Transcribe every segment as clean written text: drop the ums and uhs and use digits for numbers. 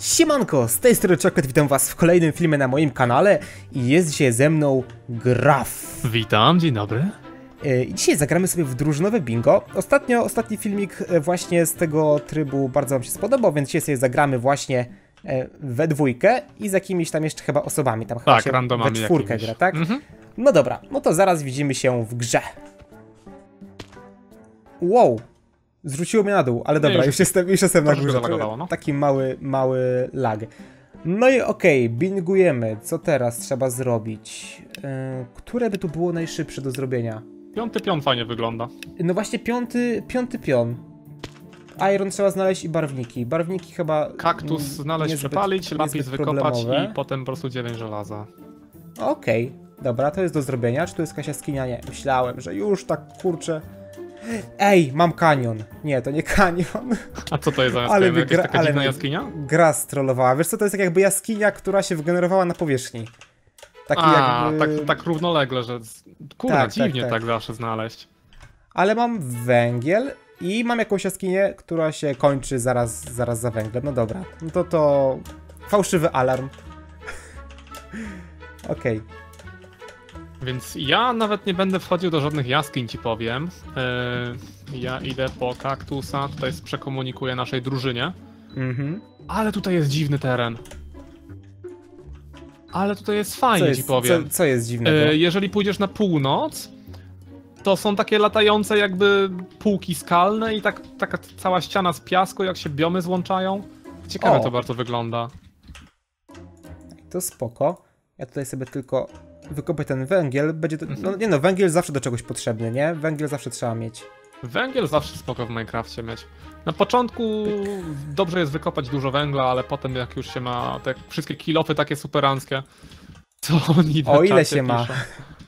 Siemanko, z tej strony Chocolate, witam was w kolejnym filmie na moim kanale i jest dzisiaj ze mną Graf. Witam, dzień dobry. Dzisiaj zagramy sobie w drużynowe bingo. Ostatni filmik właśnie z tego trybu bardzo wam się spodobał, więc dzisiaj sobie zagramy właśnie we dwójkę i z jakimiś tam jeszcze chyba osobami. Tam chyba Tak, się randomami we czwórkę jakimiś. gra, tak? No dobra, no to zaraz widzimy się w grze. Wow, zwróciło mnie na dół, ale dobra, już jestem na górze. Zalagowało, no. Taki mały lag. No i okej, bingujemy. Co teraz trzeba zrobić? Które by tu było najszybsze do zrobienia? Piąty pion fajnie wygląda. No właśnie piąty pion. Iron trzeba znaleźć i barwniki. Barwniki chyba... Kaktus znaleźć, niezbyt- przepalić, lapis niezbyt wykopać problemowe. i potem po prostu 9 żelaza. Okej, dobra, to jest do zrobienia. Czy tu jest jakaś jaskinia? Nie, myślałem, że już tak, kurczę. Ej, mam kanion. Nie, to nie kanion. A co to jest za Ale jaskinia? Jakaś taka dziwna mnie jaskinia? gra strollowała. Wiesz co, to jest jakby jaskinia, która się wygenerowała na powierzchni. Taki A, jakby... tak równolegle, że... Kurde, Tak, dziwnie tak. tak zawsze znaleźć. Ale mam węgiel i mam jakąś jaskinię, która się kończy zaraz za węglem. No dobra, no to fałszywy alarm. Okej. Więc ja nawet nie będę wchodził do żadnych jaskiń, ci powiem. Ja idę po kaktusa, tutaj przekomunikuję naszej drużynie. Ale tutaj jest dziwny teren. Ale tutaj jest fajnie, ci powiem. Co jest dziwnego? Jeżeli pójdziesz na północ, to są takie latające jakby półki skalne i taka cała ściana z piasku, jak się biomy złączają. Ciekawe to bardzo wygląda. To spoko. Ja tutaj sobie tylko wykopię ten węgiel. Będzie to, no nie no, węgiel zawsze do czegoś potrzebny, nie? Węgiel zawsze trzeba mieć. Węgiel zawsze spoko w Minecrafcie mieć. Na początku dobrze jest wykopać dużo węgla, ale potem jak już się ma te wszystkie kilofy takie superanckie, to oni na O ile czacie się ma. piszą.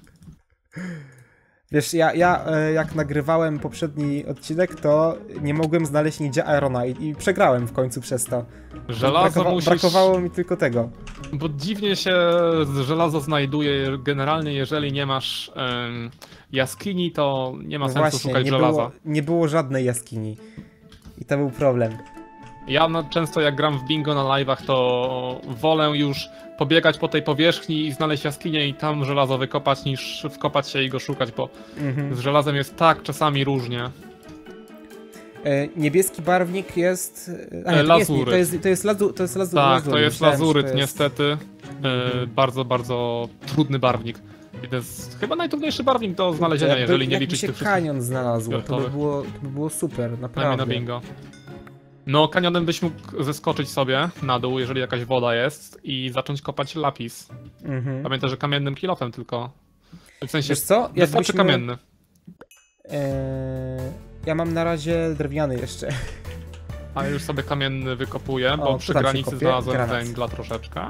Wiesz, ja jak nagrywałem poprzedni odcinek, to nie mogłem znaleźć nigdzie Irona i przegrałem w końcu przez to. Żelazo musisz... Brakowało mi tylko tego. Bo dziwnie się żelazo znajduje generalnie, jeżeli nie masz jaskini, to nie ma No sensu właśnie, szukać żelaza. nie było żadnej jaskini. I to był problem. Ja często jak gram w bingo na live'ach, to wolę już pobiegać po tej powierzchni i znaleźć jaskinię i tam żelazo wykopać, niż wkopać się i go szukać, bo z żelazem jest tak czasami różnie. Niebieski barwnik jest... lazuryt. To jest lazuryt. Tak, to jest Myślałem, lazuryt że to jest... niestety. Bardzo, bardzo trudny barwnik. I to jest chyba najtrudniejszy barwnik do znalezienia, jeżeli nie liczyć tych Jakby się wszystkich kanion znalazł, to by było super, na naprawdę. bingo. No, kanionem byś mógł zeskoczyć sobie na dół, jeżeli jakaś woda jest i zacząć kopać lapis. Pamiętaj, że kamiennym kilofem tylko. W sensie, Wiesz co? wystarczy kamienny. Ja mam na razie drewniany jeszcze. A ja już sobie kamienny wykopuję, bo O, przy tam się granicy kopie. znalazłem Granat. węgla troszeczkę.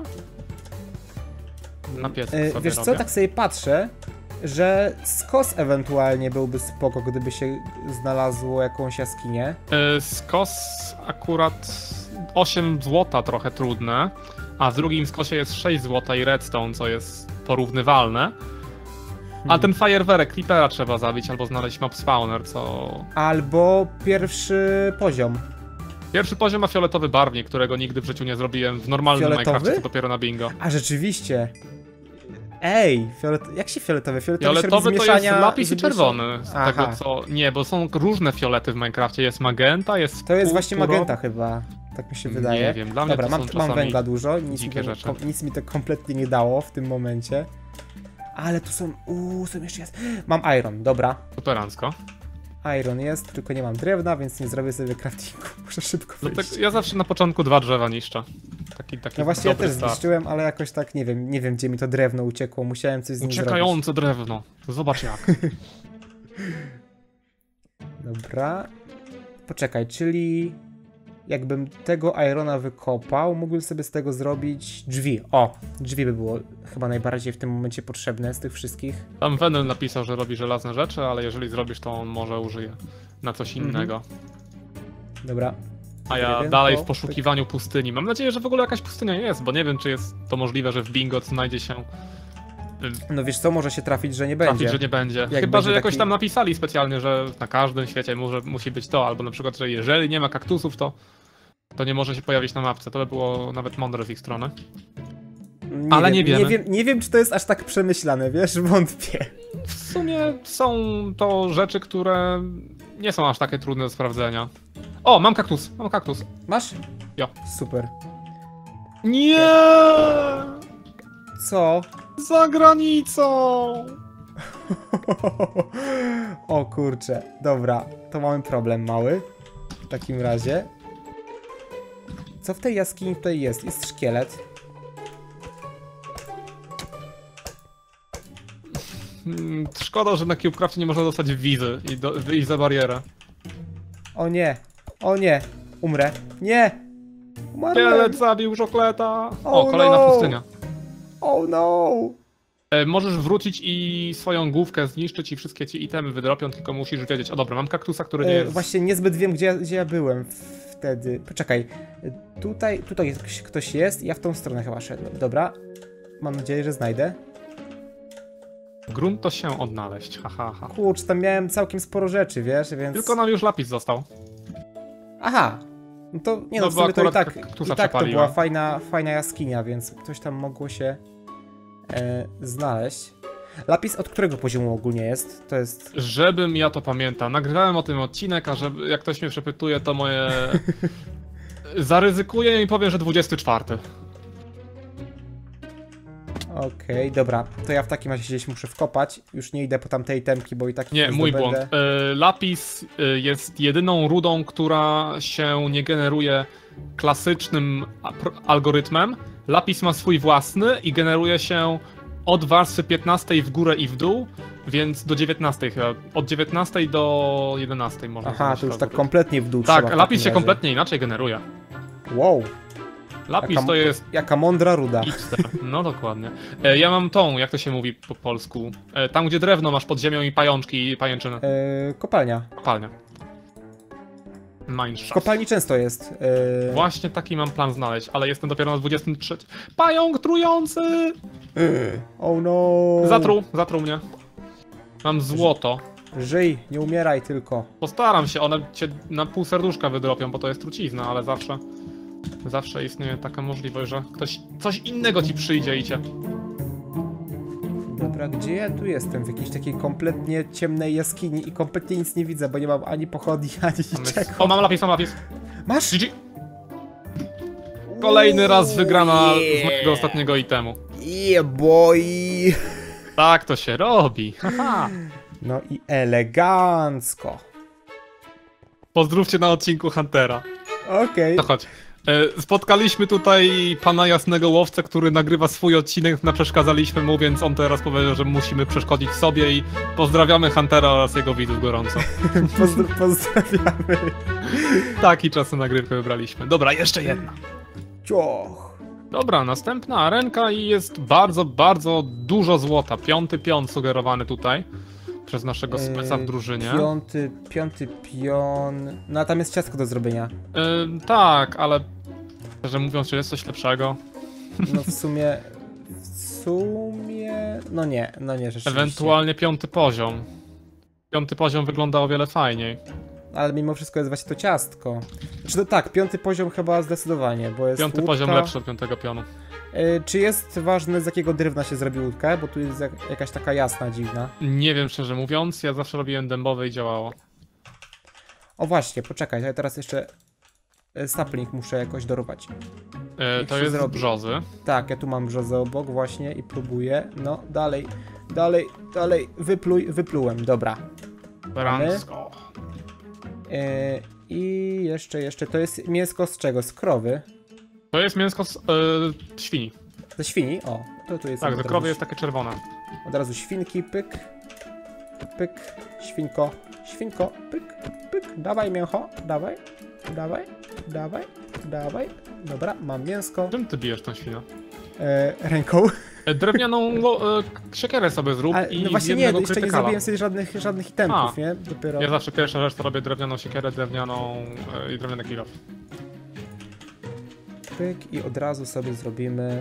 Na piesek sobie Wiesz co, robię. tak sobie patrzę, że skos ewentualnie byłby spoko, gdyby się znalazło jakąś jaskinię. Skos akurat 8 złota trochę trudne, a w drugim skosie jest 6 złota i redstone, co jest porównywalne. A ten fajerwerek creepera trzeba zabić albo znaleźć mob spawner, co... Albo pierwszy poziom. Pierwszy poziom ma fioletowy barwnik, którego nigdy w życiu nie zrobiłem w normalnym Fioletowy? Minecrafcie, to dopiero na bingo. A rzeczywiście. Ej, jak się fioletowy? Fioletowy to jest lapis i czerwony. Z Aha. tego co... Nie, bo są różne fiolety w Minecrafcie. Jest magenta, jest... To jest właśnie purpurowy. magenta chyba. Tak mi się wydaje. Nie wiem, dla mnie Dobra, to są mam czasami węgla dużo, dzikie rzeczy. nic mi to kompletnie nie dało w tym momencie. Ale tu są, są jeszcze jest. Mam iron, dobra. Superancko. Iron jest, tylko nie mam drewna, więc nie zrobię sobie craftingu. Muszę szybko No wyjść. tak, ja zawsze na początku 2 drzewa niszczę. Taki No właśnie ja dobry też start. zniszczyłem, ale jakoś tak nie wiem gdzie mi to drewno uciekło. Musiałem coś z nim zrobić. Uciekające drewno. Zobacz jak. Dobra. Poczekaj, czyli jakbym tego irona wykopał, mógłbym sobie z tego zrobić drzwi. O, drzwi by było chyba najbardziej w tym momencie potrzebne z tych wszystkich. Tam Venom napisał, że robi żelazne rzeczy, ale jeżeli zrobisz, to on może użyje na coś innego. Dobra. A ja wiem, dalej to- w poszukiwaniu pustyni. Mam nadzieję, że w ogóle jakaś pustynia jest, bo nie wiem, czy jest to możliwe, że w bingo znajdzie się... No wiesz co, może się trafić, że nie Trafić, będzie. że nie będzie. Jak Chyba, będzie że jakoś taki- tam napisali specjalnie, że na każdym świecie musi być to, albo na przykład, że jeżeli nie ma kaktusów, to To nie może się pojawić na mapce, to by było nawet mądre z ich strony. Nie wiem, nie wiem, czy to jest aż tak przemyślane, wiesz, wątpię. W sumie są to rzeczy, które nie są aż takie trudne do sprawdzenia. O, mam kaktus, mam kaktus. Masz? Ja. Super. Nie! Co? Za granicą! O kurczę, dobra, to mamy problem mały. W takim razie. Co w tej jaskini tutaj jest? Jest szkielet. Szkoda, że na CubeCrafcie nie można dostać wizy i wyjść za barierę. O nie, o nie, umrę. Nie! Umarłem. Szkielet zabił żokleta! O, Oh kolejna no. pustynia. Oh no! Możesz wrócić i swoją główkę zniszczyć i wszystkie ci itemy wydropią, tylko musisz wiedzieć. O dobra, mam kaktusa, który nie jest... Właśnie niezbyt wiem, gdzie ja byłem wtedy. Poczekaj, tutaj ktoś jest i ja w tą stronę chyba szedłem. Dobra, mam nadzieję, że znajdę. Grunt to się odnaleźć, ha. Kurczę, tam miałem całkiem sporo rzeczy, wiesz, więc... Tylko nam już lapis został. Aha! No to nie No w bo sumie to i akurat tak, kaktusa to przepaliłem. była fajna jaskinia, więc coś tam mogło się znaleźć. Lapis od którego poziomu ogólnie jest? To jest... Żebym ja to pamiętał. Nagrywałem o tym odcinek, a żeby, jak ktoś mnie przepytuje, to moje... Zaryzykuję i powiem, że 24. Okej, dobra. To ja w takim razie gdzieś muszę wkopać. Już nie idę po tamtej temki, bo i tak... Nie, mój błąd. Lapis jest jedyną rudą, która się nie generuje klasycznym algorytmem. Lapis ma swój własny i generuje się od warstwy 15 w górę i w dół, więc do 19 chyba. Od 19 do 11 można. Aha, to już tak algorytm. kompletnie w dół trzeba Tak, w lapis się takim razie. kompletnie inaczej generuje. Wow, Lapis to jest... jaka mądra ruda. Hipster. No dokładnie. Ja mam tą, jak to się mówi po polsku, tam gdzie drewno masz pod ziemią i pajączki i pajęczyny. Kopalnia. Kopalnia. W Mineshaft. kopalni często jest. Właśnie taki mam plan znaleźć, ale jestem dopiero na 23. Pająk trujący! Oh no. Zatruł mnie. Mam złoto. Żyj, nie umieraj tylko. Postaram się, one cię na pół serduszka wydropią, bo to jest trucizna, ale zawsze istnieje taka możliwość, że ktoś coś innego ci przyjdzie i cię... Dobra, gdzie ja tu jestem? W jakiejś takiej kompletnie ciemnej jaskini i kompletnie nic nie widzę, bo nie mam ani pochodni, ani niczego. O, mam lapis. Masz? GG. Kolejny raz wygrana z mojego ostatniego itemu. Yeah boy! Tak to się robi. Haha. No i elegancko. Pozdrówcie na odcinku Huntera. Okej. To chodź. Spotkaliśmy tutaj pana Jasnego Łowcę, który nagrywa swój odcinek, przeszkadzaliśmy mu, więc on teraz powiedział, że musimy przeszkodzić sobie i pozdrawiamy Huntera oraz jego widzów gorąco. Pozdrawiamy. Taki czas na nagrywkę wybraliśmy. Dobra, jeszcze jedna. Cioch. Dobra, następna arenka i jest bardzo dużo złota. Piąty pion sugerowany tutaj przez naszego speca w drużynie. Piąty pion... No a tam jest ciastko do zrobienia. Tak, ale szczerze mówiąc, czy jest coś lepszego? No w sumie... No nie, rzeczywiście. Ewentualnie piąty poziom. Piąty poziom wygląda o wiele fajniej. Ale mimo wszystko jest właśnie to ciastko. Znaczy, no tak, piąty poziom chyba zdecydowanie, bo jest Piąty łódka. poziom lepszy od piątego pionu. Czy jest ważne, z jakiego drewna się zrobi łódkę? Bo tu jest jakaś taka jasna, dziwna. Nie wiem, szczerze mówiąc, ja zawsze robiłem dębowe i działało. O właśnie, poczekaj, ja teraz jeszcze sapling muszę jakoś dorwać. To jest z brzozy. Tak, ja tu mam brzozę obok właśnie i próbuję. No, dalej, wyplułem, dobra. Bransko. I jeszcze, to jest mięsko z czego? Z krowy? To jest mięsko z świni. Ze świni? O, to tu jest. Tak, ze krowy jest takie czerwone. Od razu świnki, pyk, świnko, pyk, dawaj mięcho, dawaj. Dobra, mam mięsko. Czym ty bijesz tą świnię? Ręką. Drewnianą siekierę sobie zrób i no właśnie nie, jednego jeszcze nie krytykala. zrobiłem sobie żadnych itemków, nie? Dopiero... Ja zawsze pierwsza rzecz to robię drewnianą siekierę, i drewniany kill off. Pyk i od razu sobie zrobimy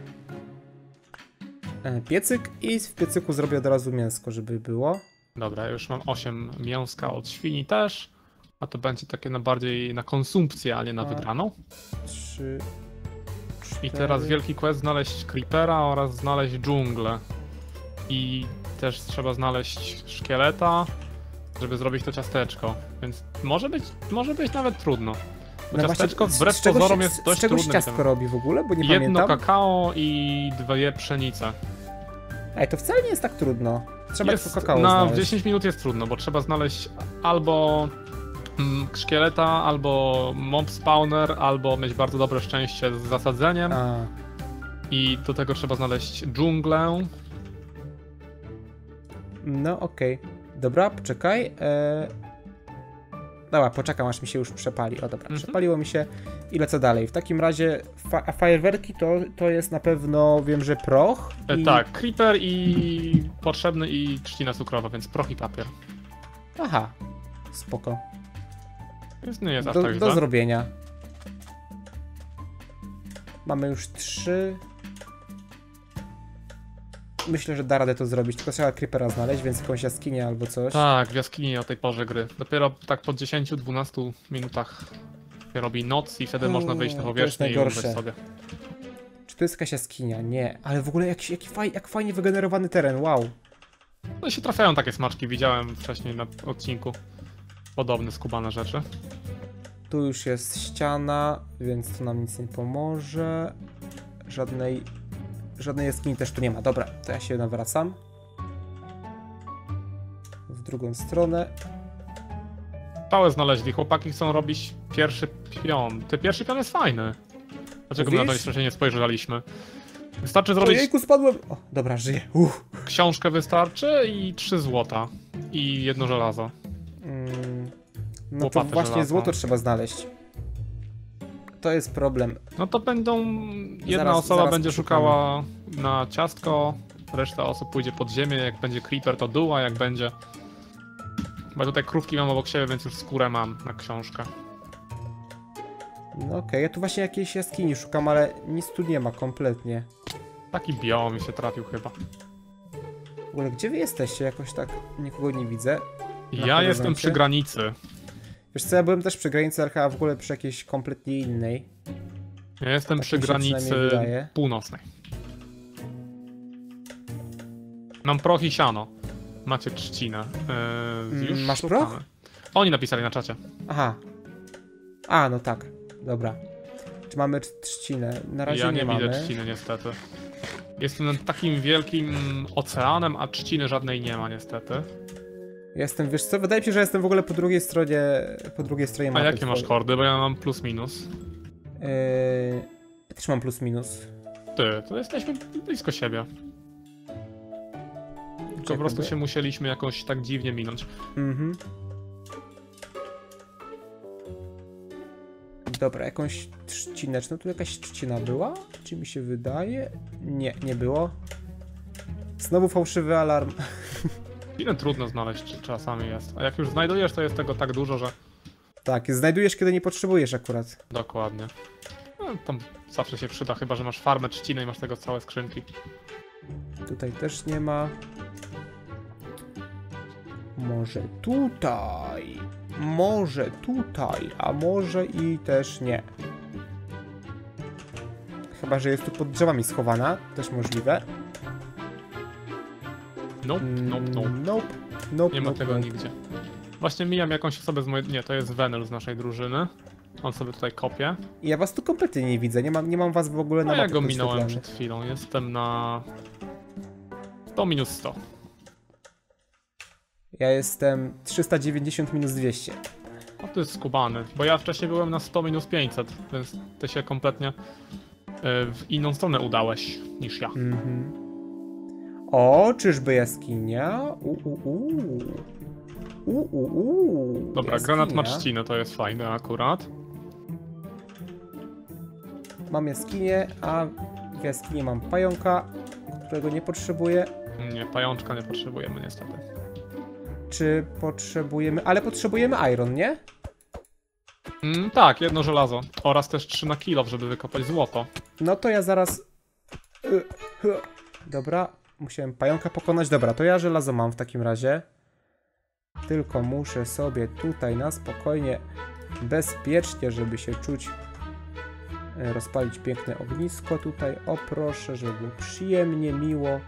piecyk i w piecyku zrobię od razu mięsko, żeby było. Dobra, już mam 8 mięska od świni też. A to będzie takie na bardziej na konsumpcję, a nie na wygraną. 3, 4... I teraz wielki quest znaleźć creepera oraz znaleźć dżunglę. I też trzeba znaleźć szkieleta, żeby zrobić to ciasteczko. Więc może być nawet trudno. Bo ciasteczko wbrew pozorom jest dość trudne. Z czego ciastko robi w ogóle? Bo nie Jedno pamiętam. kakao i 2 pszenice. Ej, to wcale nie jest tak trudno. Trzeba tylko kakao Na znaleźć. 10 minut jest trudno, bo trzeba znaleźć albo szkieleta, albo mob spawner, albo mieć bardzo dobre szczęście z zasadzeniem. I do tego trzeba znaleźć dżunglę. No okej. Dobra, poczekaj. Dobra, poczekam aż mi się już przepali. O dobra, przepaliło mi się. I lecę dalej. W takim razie fajerwerki to jest na pewno, wiem, że proch. Tak, creeper i potrzebny i trzcina cukrowa, więc proch i papier. Aha, spoko. Więc nie jest aż tak źle. Do zrobienia. Mamy już 3. Myślę, że da radę to zrobić, tylko trzeba creepera znaleźć, więc jakąś jaskinię albo coś. Tak, w jaskini o tej porze gry. Dopiero tak po 10-12 minutach się robi noc i wtedy można wyjść na powierzchnię i umrzeć sobie. Czy to jest jakaś jaskinia? Nie, ale w ogóle jak fajnie wygenerowany teren, wow. No się trafiają takie smaczki, widziałem wcześniej na odcinku podobne skubane rzeczy. Tu już jest ściana, więc to nam nic nie pomoże. Żadnej jaskini też tu nie ma. Dobra, to ja się nawracam. W drugą stronę. Pałę znaleźli, chłopaki chcą robić pierwszy pion. Pierwszy pion jest fajny. Dlaczego my na to jeszcze nie spojrzeliśmy? Wystarczy zrobić... Ojejku, spadłem! O, dobra, żyję. Książkę wystarczy i 3 złota. I 1 żelazo. No to właśnie żelazo. Złoto trzeba znaleźć. To jest problem. No to będą... Jedna osoba będzie szukała na ciastko, reszta osób pójdzie pod ziemię, jak będzie creeper to dół, a jak będzie... Bo tutaj krówki mam obok siebie, więc już skórę mam na książkę. No okej, ja tu właśnie jakiejś jaskini szukam, ale nic tu nie ma kompletnie. Taki biom mi się trafił chyba. W ogóle gdzie wy jesteście? Jakoś tak nikogo nie widzę. Ja jestem przy granicy. Wiesz co, ja byłem też przy granicy, ale chyba w ogóle przy jakiejś kompletnie innej. Ja jestem przy granicy północnej. Mam proch i siano. Macie trzcinę. Już masz szukamy. proch? Oni napisali na czacie. Aha. A, no tak. Dobra. Czy mamy trzcinę? Na razie nie mamy. Ja nie widzę trzciny niestety. Jestem nad takim wielkim oceanem, a trzciny żadnej nie ma niestety. Jestem, wiesz co, wydaje mi się, że jestem w ogóle po drugiej stronie mapy. A jakie masz hordy? Bo ja mam plus minus. Ja też mam plus minus. To jesteśmy blisko siebie. Tylko po prostu się musieliśmy jakoś tak dziwnie minąć. Dobra, jakąś trzcineczną. Tu jakaś trzcina była? Czy mi się wydaje? Nie, nie było. Znowu fałszywy alarm. Ile trudno znaleźć czasami jest. A jak już znajdujesz, to jest tego tak dużo, że... Tak, znajdujesz, kiedy nie potrzebujesz akurat. Dokładnie. No, tam zawsze się przyda, chyba że masz farmę trzciny i masz tego całe skrzynki. Tutaj też nie ma. Może tutaj. Może tutaj, a może i też nie. Chyba że jest tu pod drzewami schowana, też możliwe. Nope. Nie ma tego nigdzie. Właśnie mijam jakąś osobę z mojej... Nie, to jest Venel z naszej drużyny. On sobie tutaj kopie. Ja was tu kompletnie nie widzę, nie mam was w ogóle na mapie. Ja go minąłem wyświetlane. przed chwilą, jestem na... 100 minus 100. Ja jestem 390 minus 200. A to jest skubany, bo ja wcześniej byłem na 100 minus 500, więc ty się kompletnie w inną stronę udałeś niż ja. O, czyżby jaskinia? Dobra, jaskinia. Granat ma trzcinę, to jest fajne akurat. Mam jaskinię, a w jaskini mam pająka, którego nie potrzebuję. Nie, pajączka nie potrzebujemy niestety. Czy potrzebujemy... Ale potrzebujemy iron, nie? Tak, 1 żelazo. Oraz też 3 na kilo, żeby wykopać złoto. No to ja zaraz... Dobra, musiałem pająka pokonać. Dobra, to ja żelazo mam w takim razie. Tylko muszę sobie tutaj na spokojnie, bezpiecznie, żeby się czuć, rozpalić piękne ognisko tutaj. O proszę, żeby było przyjemnie, miło.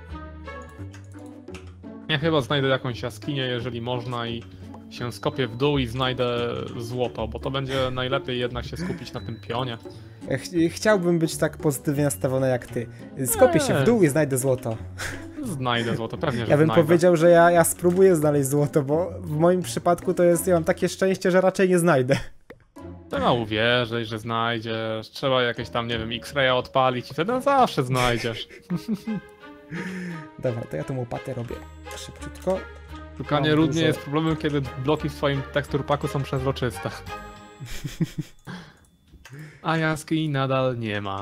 Ja chyba znajdę jakąś jaskinię, jeżeli można, i się skopię w dół i znajdę złoto, bo to będzie najlepiej jednak się skupić na tym pionie. Chciałbym być tak pozytywnie nastawiony jak ty. Skopię się w dół i znajdę złoto. Znajdę złoto, pewnie, że Ja bym znajdę. powiedział, że ja spróbuję znaleźć złoto, bo w moim przypadku to jest, ja mam takie szczęście, że raczej nie znajdę. Trzeba uwierzyć, że znajdziesz. Trzeba jakieś tam, nie wiem, X-raya odpalić i wtedy zawsze znajdziesz. Dobra, to ja tą łopatę robię szybciutko. Szukanie Mam ród nie dużo. jest problemem, kiedy bloki w twoim tekstur packu są przezroczyste. A jaskini nadal nie ma.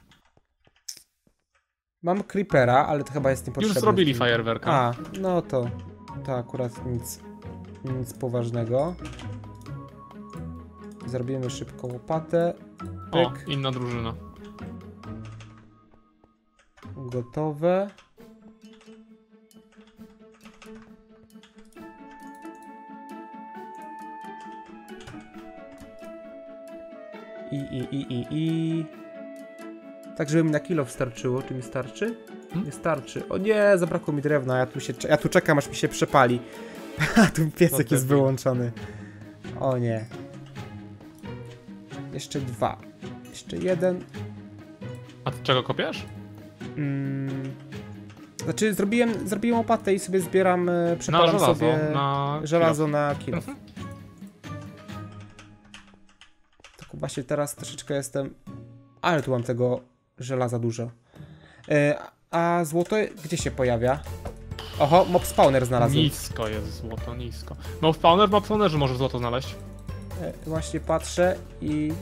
Mam creepera, ale to chyba jest niepotrzebne. Już zrobili fajerwerka. A, no to akurat nic poważnego. Zrobimy szybko łopatę. O, Pyk, inna drużyna. gotowe. I. Tak, żeby mi na kilo wystarczyło. Czy mi starczy? Nie starczy. O nie, zabrakło mi drewna. Ja tu czekam, aż mi się przepali. A tu piecek jest wyłączony. O nie. Jeszcze 2. Jeszcze 1. A ty czego kopiesz? Znaczy zrobiłem łopatę i sobie zbieram, przepalam żelazo, sobie na żelazo na kilo. Mhm. Tylko właśnie teraz troszeczkę jestem... Ale tu mam tego żelaza dużo. A złoto gdzie się pojawia? Oho, mob spawner znalazłem. Nisko jest złoto, nisko. No w spawnerze możesz złoto znaleźć. Właśnie patrzę i...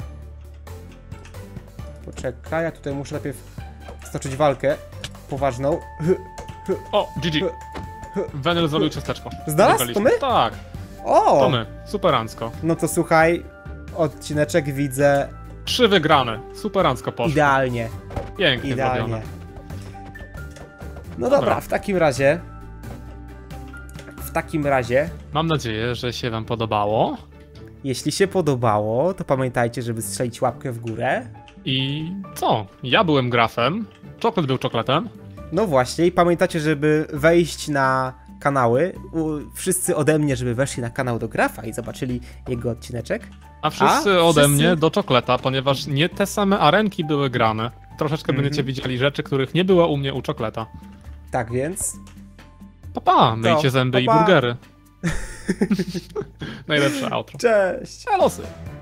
Poczekaj, ja tutaj muszę najpierw stoczyć walkę poważną. O, GG. Wenyl zrobił ciasteczko. Znalazł? To my? Tak, O! to my. Superancko. No to słuchaj, odcineczek widzę 3 wygrane. Superancko poszło. idealnie. Pięknie Idealnie. zrobione. No dobra, w takim razie, Mam nadzieję, że się wam podobało. jeśli się podobało, to pamiętajcie, żeby strzelić łapkę w górę. I co? Ja byłem grafem. Czoklet był czokletem. No właśnie, i pamiętajcie, żeby wejść na kanały. Wszyscy ode mnie, żeby weszli na kanał do Grafa i zobaczyli jego odcineczek. A wszyscy ode mnie do czokleta, ponieważ nie te same arenki były grane. Troszeczkę będziecie widzieli rzeczy, których nie było u mnie u czokleta. Tak więc... Pa, myjcie zęby i pa. burgery. Najlepsze outro. Cześć! Losy.